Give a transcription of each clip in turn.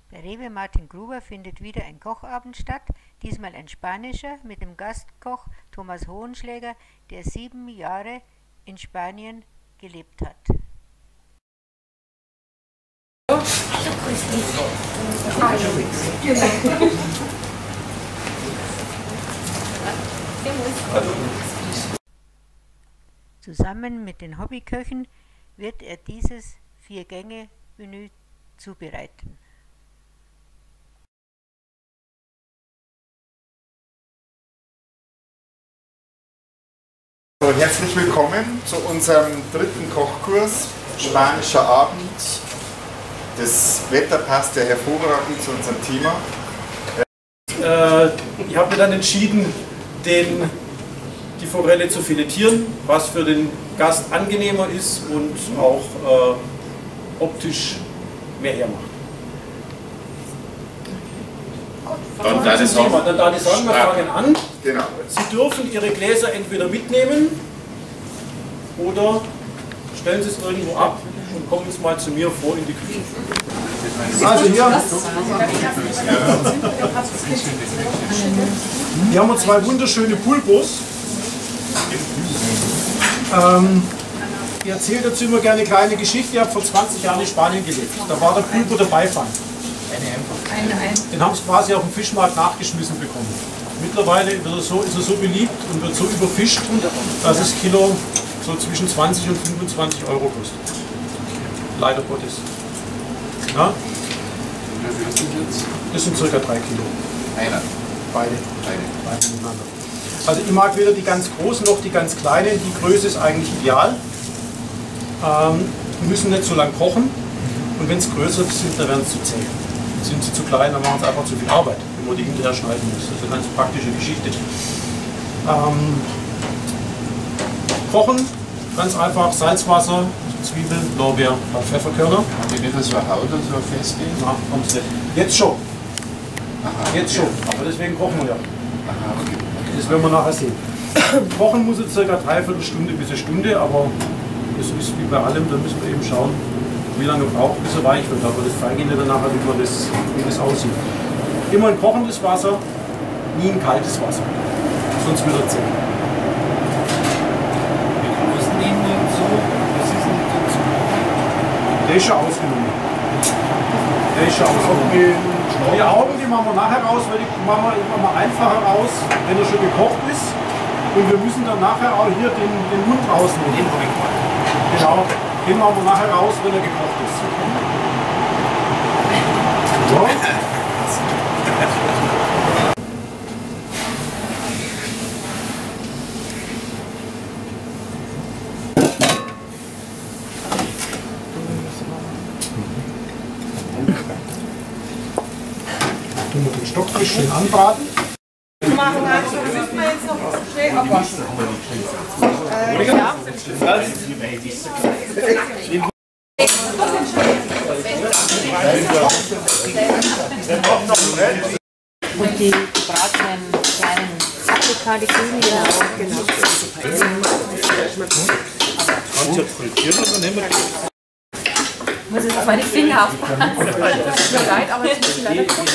Bei Rewe Martin Gruber findet wieder ein Kochabend statt, diesmal ein spanischer mit dem Gastkoch Thomas Hohenschläger, der 7 Jahre in Spanien gelebt hat. Zusammen mit den Hobbyköchen wird er dieses 4-Gänge-Menü zubereiten. Herzlich willkommen zu unserem 3. Kochkurs, spanischer Abend. Das Wetter passt ja hervorragend zu unserem Thema. Ich habe mir dann entschieden, die Forelle zu filetieren, was für den Gast angenehmer ist und auch optisch mehr hermacht. Dann da die sagen, wir fangen an. Genau. Sie dürfen Ihre Gläser entweder mitnehmen oder stellen Sie es irgendwo ab und kommen jetzt mal zu mir vor in die Küche. Also hier haben wir 2 wunderschöne Pulpos. Ich erzähle dazu immer gerne eine kleine Geschichte. Ich habe vor 20 Jahren in Spanien gelebt. Da war der Pulpo der Beifang. Den haben sie quasi auf dem Fischmarkt nachgeschmissen bekommen. Mittlerweile ist er so beliebt und wird so überfischt, dass das Kilo so zwischen 20 und 25 Euro kostet. Leider Gottes. Ja? Das sind ca. 3 Kilo. Beide miteinander. Also ich mag weder die ganz großen noch die ganz kleinen. Die Größe ist eigentlich ideal. Die müssen nicht so lang kochen. Und wenn es größer sind, dann werden sie zu zäh. Sind sie zu klein, dann machen sie einfach zu viel Arbeit, wenn man die hinterher schneiden muss. Das ist eine ganz praktische Geschichte. Kochen, ganz einfach Salzwasser, Zwiebeln, Lorbeer, Pfefferkörner. Haben die nicht so Haut oder so festgehen? Na, haben sie nicht. Jetzt schon. Aha, jetzt schon, aber deswegen kochen wir ja. Aha, okay. Das werden wir nachher sehen. Kochen muss es ca. 3/4 Stunde bis 1 Stunde, aber das ist wie bei allem, da müssen wir eben schauen, wie lange braucht, bis er weich wird. Aber das zeige ich Ihnen dann nachher, wie das aussieht. Immer ein kochendes Wasser, nie ein kaltes Wasser. Sonst wird er zäh. Der ist schon ausgenommen. Die Augen, die machen wir nachher raus, weil die machen wir immer einfacher raus, wenn er schon gekocht ist. Und wir müssen dann nachher auch hier den Mund rausnehmen. Genau, den machen wir nachher raus, wenn er gekocht ist. So. Tun wir den Stockfisch schön anbraten. Machen wir jetzt noch schnell abwaschen. Ja. Und die gebratenen kleinen Paprika, die grünen, genau. Ich muss jetzt auf meine Finger aufpassen. Tut mir leid, aber jetzt muss ich leider gucken.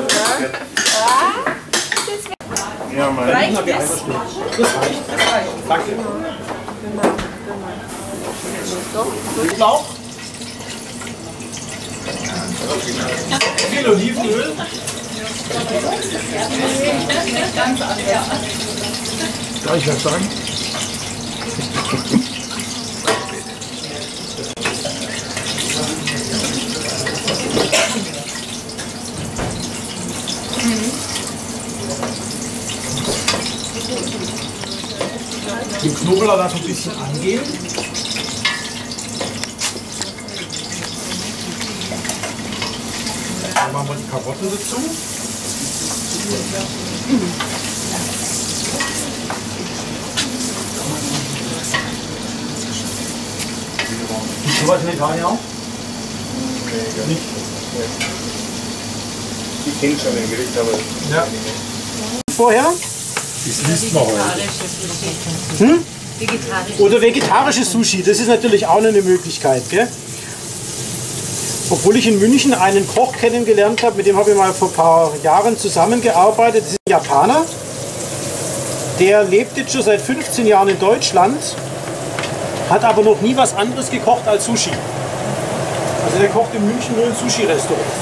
Ja, mal. Reicht das? Das reicht. Danke. Genau. Lauch. Viel Olivenöl. Darf ich was sagen? Den Knoblauch da so ein bisschen angehen. Dann machen wir die Karotten dazu. Gibt sowas in Italien auch? Nee, nicht. Ich kenne schon den Gericht, aber... Ja. Vorher? Das liest man heute. Oder vegetarisches Sushi, das ist natürlich auch eine Möglichkeit. Gell? obwohl ich in München einen Koch kennengelernt habe, mit dem habe ich mal vor ein paar Jahren zusammengearbeitet. Das ist ein Japaner, der lebt jetzt schon seit 15 Jahren in Deutschland, hat aber noch nie was anderes gekocht als Sushi. Also der kocht in München nur in Sushi-Restaurants.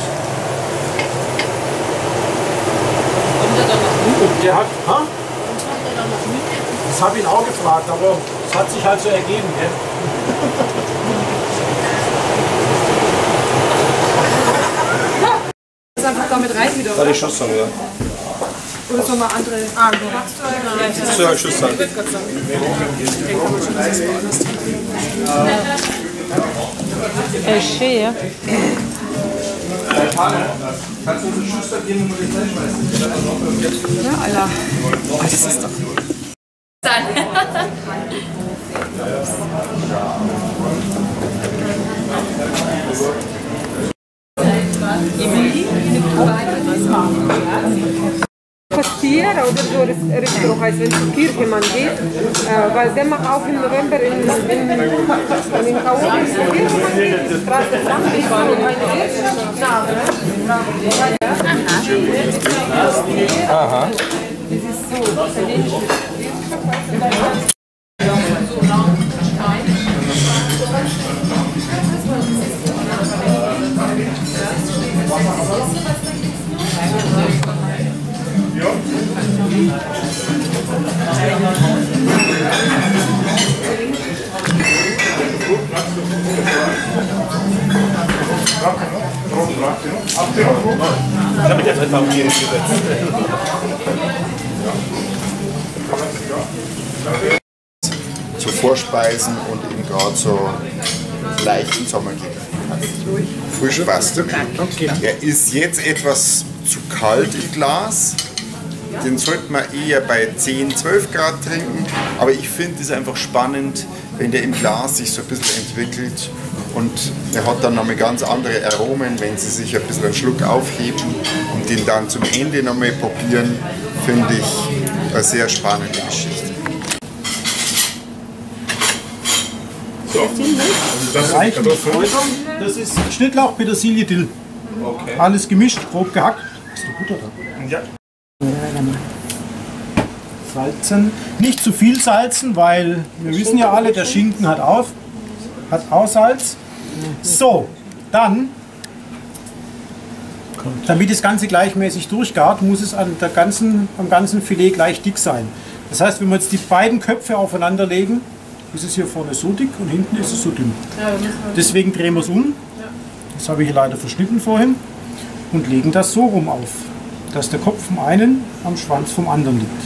Und der hat, das habe ich ihn auch gefragt, aber es hat sich halt so ergeben. Ja? Das ist einfach damit rein wieder, Soll oder? ich Schuss sagen, ja? Oder soll man andere... Das soll ich Schuss sagen. Schön, ja. Kannst du unsere Schuster gehen und die Zeit schmeißen? Ja, Alter. Oh, das ist doch... Costiera oder so Restaurant heißt, wenn zur Kirche man geht, weil der macht auch im November in K.O. zur Kirche man geht, die Straße Frank ist so eine Wirtschaft. Aha. Das ist so italienische Wirtschaft. Ich habe mich jetzt einfach umgehend gesetzt. Zu Vorspeisen und eben gerade so leichten Sommergängen. Frisch passt. Er ist jetzt etwas zu kalt im Glas. Den sollte man eher bei 10, 12 Grad trinken. Aber ich finde es einfach spannend, wenn der im Glas sich so ein bisschen entwickelt. Und er hat dann nochmal ganz andere Aromen, wenn sie sich ein bisschen einen Schluck aufheben und den dann zum Ende nochmal probieren, finde ich eine sehr spannende Geschichte. Reichen mit Kräutern. Das ist Schnittlauch, Petersilie, Dill. Okay. Alles gemischt, grob gehackt. Hast du Butter da? Ja. Salzen. Nicht zu viel salzen, weil wir wissen ja alle, der Schinken hat auch Salz. So, dann, damit das Ganze gleichmäßig durchgart, muss es am ganzen Filet gleich dick sein. Das heißt, wenn wir jetzt die beiden Köpfe aufeinander legen, ist es hier vorne so dick und hinten ist es so dünn. Deswegen drehen wir es um. Das habe ich hier leider verschnitten vorhin. Und legen das so rum auf, dass der Kopf vom einen am Schwanz vom anderen liegt.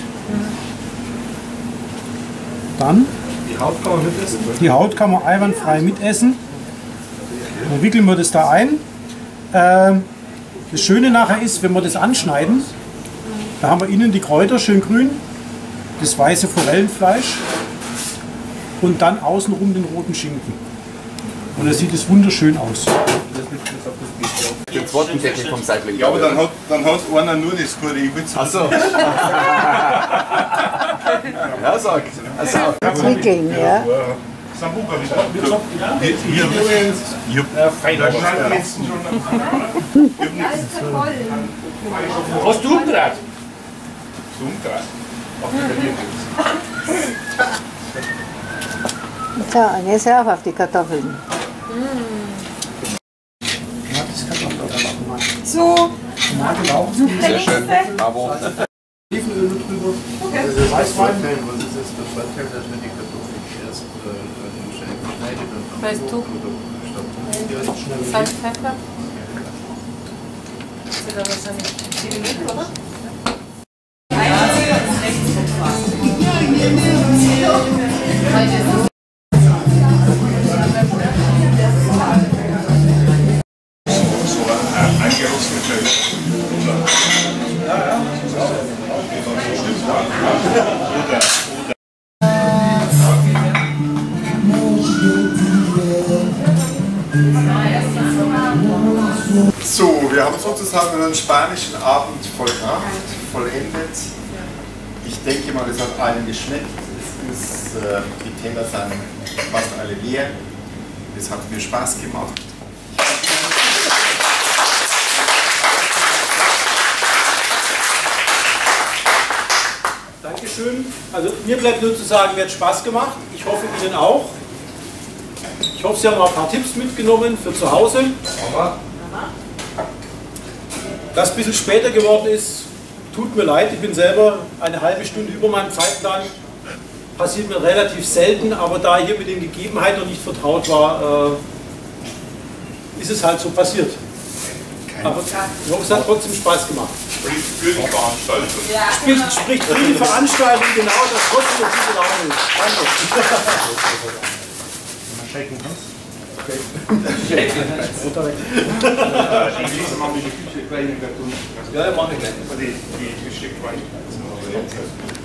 Dann Die Haut kann man mitessen? die Haut kann man einwandfrei mitessen. Dann wickeln wir das da ein. Das Schöne nachher ist, wenn wir das anschneiden, da haben wir innen die Kräuter schön grün, das weiße Forellenfleisch und dann außenrum den roten Schinken. Und da sieht es wunderschön aus. Den zweiten Deckel vom Seitling. Ja, aber dann hat einer nur das Gute. Ich will Ach so. Ja, sag. Also, Wickeln, ja. Sambuca wieder. Ich hab feiner Schneidmessen schon. Hast du Umdraht? Du Umdraht? So, und jetzt rauf auf die Kartoffeln. So, sehr schön. Bravo. Olivenöl drüber. Okay. Weißwein. Was ist das Bestandteil, dass man die Kartoffeln erst schneidet und weißt du, Salz, Pfeffer. Das wird aber so ein 7 Minuten, oder? So, wir haben sozusagen einen spanischen Abend vollbracht, vollendet. Ich denke mal, es hat allen geschmeckt. Die Teller sind fast alle leer. Es hat mir Spaß gemacht. schön. Also mir bleibt nur zu sagen, mir hat Spaß gemacht. Ich hoffe Ihnen auch. Ich hoffe, Sie haben auch ein paar Tipps mitgenommen für zu Hause. Dass es ein bisschen später geworden ist, tut mir leid. Ich bin selber eine halbe Stunde über meinem Zeitplan. Passiert mir relativ selten, aber da ich hier mit den Gegebenheiten noch nicht vertraut war, ist es halt so passiert. Aber ich hoffe, es hat trotzdem Spaß gemacht. Spricht für die Veranstaltung. Ja. Spricht für die Veranstaltung, genau, dass trotzdem eine gute Laune ist. Danke. Ja, mache ich gleich. Die Stück rein.